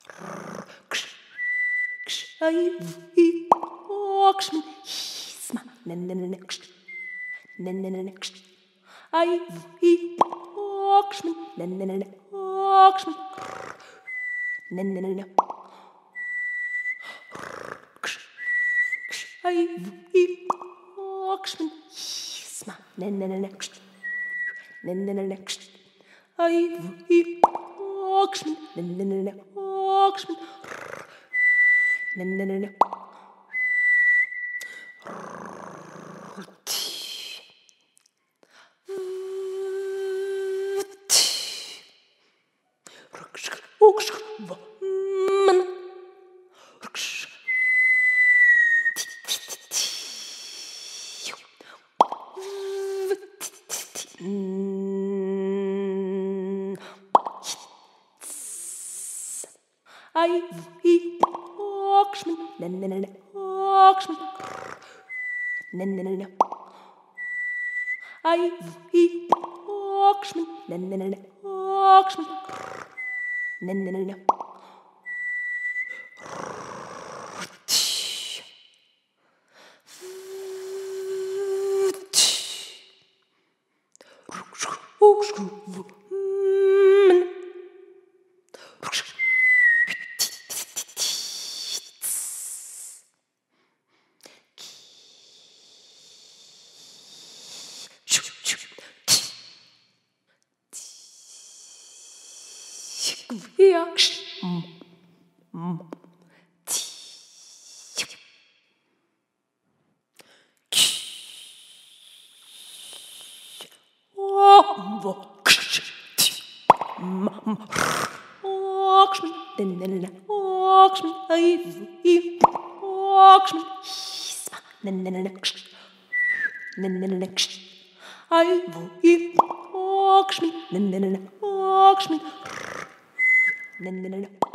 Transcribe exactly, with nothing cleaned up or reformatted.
I V Oxman Hisma Nenext Nenext I V Oxman Nenen Oxman Nenen I V Oxman Hisma Nenext Nenext I V Oxman Nenen Oxman Nenen I V Oxman Nenen Oxman Nenen I V Oxman Nenen Oxman Nenen Oxman, Nenen Oxman, I V Oxman, Hisma, Nenext, Nenext, I V Oxman, Nenen Oxman, Nenen